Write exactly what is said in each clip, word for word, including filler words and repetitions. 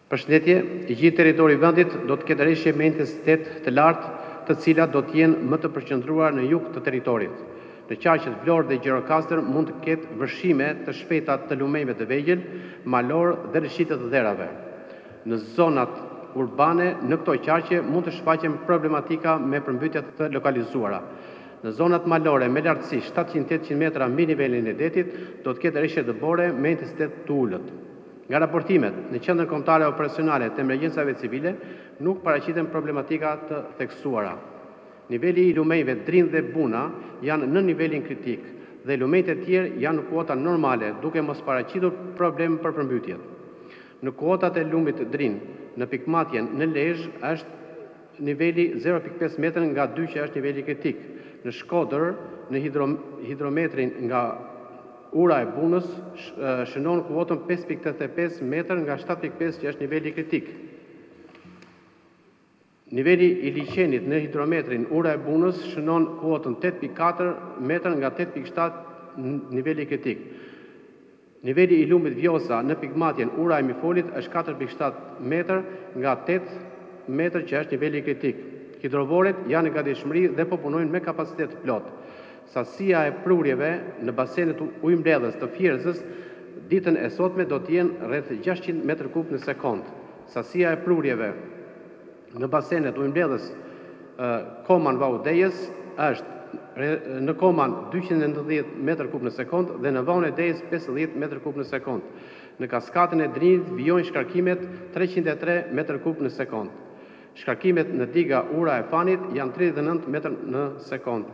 Përshëndetje, i gjithë territori i vendit do të ketë rreshje me intensitet të lartë, të cilat do të jenë më të përqendruar në jug të territorit. Në qarqet Vlorë dhe Gjirokastër mund të ketë vërshime të shpejta të lumenjve të vegjël, malor dhe rishite të dherave. Në zonat urbane, në këto qarqe mund të shfaqen problematika me përmbytjet të lokalizuara. Në zonat malore me lartësi shtatëqind deri në tetëqind metra mbi nivelin e detit do të ketë rreshje dëbore me intensitet të ulët. Nga raportimet në qendrën kombëtare operacionale të emergjencave civile nuk paraqiten problematika të theksuara. Niveli i lumenjve Drin dhe Buna janë në nivelin kritik dhe lumenjt e tjerë janë në kuota normale, duke mos paraqitur problem për përmbytjet. Në kuotat e lumit Drin, në pikmatjen në Lezhë është niveli zero pikë pesë metër nga dy që është niveli kritik. Në Shkodër, në hidro, hidrometrin nga ura e Bunës shënon kuotën pesë pikë tetëdhjetë e pesë metër nga shtatë pikë pesë që është niveli kritik. Niveli i liqenit në hidrometrin ura e Bunës shënon kuotën tetë pikë katër metër nga tetë pikë shtatë niveli kritik. Niveli i lumit Vjosa në pikmatjen ura e Mifolit është katër pikë shtatë metër nga tetë metër që është niveli kritik. Hidrovoret janë në gatishmëri dhe po punojnë me kapacitet plot. Sasia e prurjeve në basenet ujëmbledhës të Fierzës ditën e sotme do të jenë rreth gjashtëqind metër kub në sekond. Sasia e prurjeve në basenet ujëmbledhës Koman Vaudejës është në Koman dyqind e nëntëdhjetë metër kub në sekond dhe në Vaun e Dejës pesëdhjetë metër kub në sekond. Në kaskatën e Drinit vijojnë shkarkimet treqind e tre metër kub në sekond. Shkarkimet në diga ura e Fanit janë tridhjetë e nëntë metër në sekond.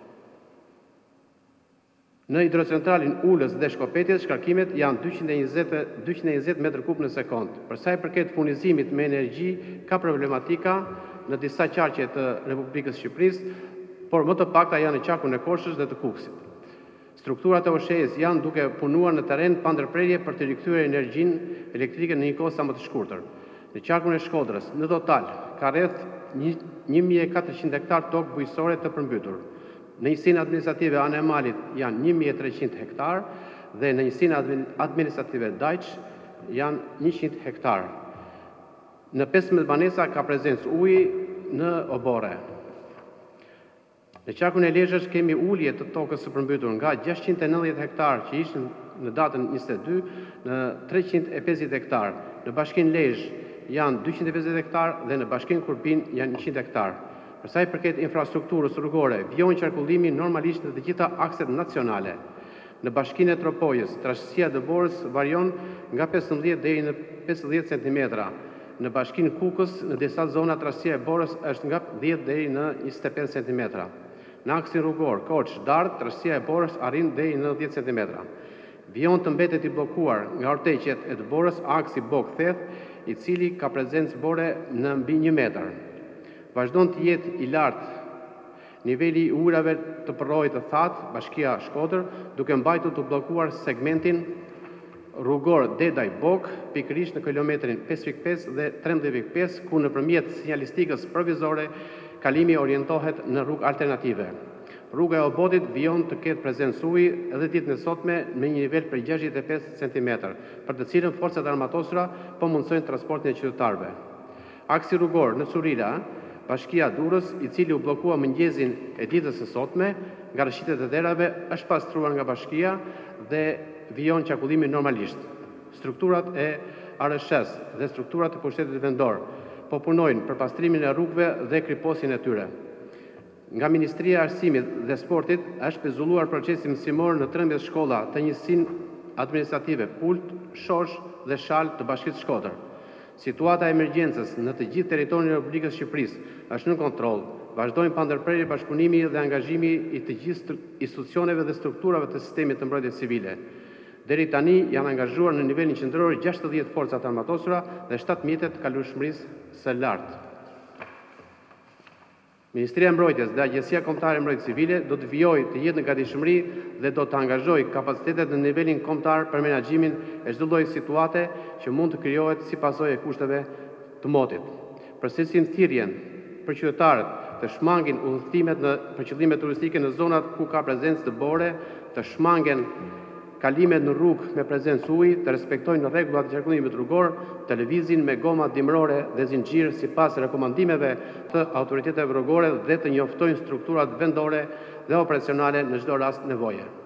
Në hidrocentralin Ulës dhe Shkopetjes, shkarkimet janë dyqind e njëzet metër kub në sekond. Për sa i përket furnizimit me energji, ka problematika në disa qarqe të Republikës Shqipërisë, por më të pakta janë në qarkun e Korçës dhe të Kukësit. Strukturat e O S H E-s janë duke punuar në terren pa ndërprerje për të rikthyer energjinë elektrike në një kohë sa më të shkurtër. Në qarkun e Shkodrës, në total, ka rreth një mijë e katërqind hektar tokë bujqësore të përmbytur. Në njësinë administrative Anë e Malit janë një mijë e treqind hektar dhe në njësinë administrative Dajç janë njëqind hektar. Në pesëmbëdhjetë banesa ka prezencë uji në obore. Në qarkun e Lezhës kemi ulje të tokës së përmbytur nga gjashtëqind e nëntëdhjetë hektar që ishin në datën njëzet e dy në treqind e pesëdhjetë hektar. Në bashkinë Lezhë janë dyqind e pesëdhjetë hektar dhe në bashkinë Kurbin janë njëqind hektar. Për sa i përket infrastrukturës rrugore, vijojnë qarkullimi normalisht në të gjitha akset nacionale. Në bashkinë e Tropojës, trashësia e dëborës varion nga pesëmbëdhjetë deri në pesëdhjetë centimetra. Në bashkinë Kukës, në disa zona trashësia e borës është nga dhjetë deri në njëzet e pesë centimetra. Në aksin rrugor, Korçë-Dardë, trashësia e borës arrin deri në dhjetë centimetra. Vijon të mbetet i bllokuar nga orteqet e të borës aksi Bok-Theth, i cili ka prezencë bore në mbi një metër. Vazhdon të jetë i lartë niveli i ujrave të përrojit të thatë, Bashkia Shkodër, duke mbajtur të bllokuar segmentin rrugor Dedaj-Bok, pikërisht në kilometrin pesë pikë pesë dhe trembëdhjetë pikë pesë, ku nëpërmjet sinjalistikës provizore kalimi orientohet në rrugë alternative. Rruga e Obotit vijon të ketë prezencë uji edhe ditën e sotme me një nivel për gjashtëdhjetë e pesë centimetra, për të cilën forcat armatosura po mundsojnë transportin e qytetarëve. Aksi rrugor në Curila, Bashkia Durrës, i cili u bllokua mëngjesin e ditës së sotme nga rëshqitet e dherave, është pastruar nga bashkia dhe vijon qarkullimi normalisht. Strukturat e A R S S dhe strukturat e pushtetit vendor po punojnë për pastrimin e rrugëve dhe kriposin e tyre. Nga Ministria e Arsimit dhe Sportit është pezulluar procesi mësimor në trembëdhjetë shkolla të njësinë administrative Pult, Shosh dhe Shal të Bashkisë Shkodër. Situata e emergjencës në të gjithë territorin e Republikës Shqipërisë është në kontroll. Vazhdojnë pa ndërprerje bashkëpunimi dhe angazhimi i të gjithë institucioneve dhe strukturave të sistemit të mbrojtjes civile. Deri tani janë angazhuar në nivelin qendror gjashtëdhjetë forcat armatosura dhe shtatë mjetet kalueshmërisë së lartë. Ministria e Mbrojtjes dhe Agjencia Kombëtare e Mbrojtjes Civile do të vijojë të jetë në gatishmëri dhe do të angazhojë kapacitetet në nivelin kombëtar për menaxhimin e çdo lloji situate që mund të krijohet si pasojë e kushteve të motit. Përsesin thirrjen për qytetarët të shmangin udhëtimet në për qëllime turistike në zonat ku ka prezencë dëbore, të shmangen kalimet në rrugë me prezencë uji të respektojnë rregullat e qarkullimit rrugor, të lëvizin me goma dimrore dhe zinxhir sipas rekomandimeve të autoriteteve rrugore dhe të njoftojnë strukturat vendore dhe operacionale në çdo rast nevoje.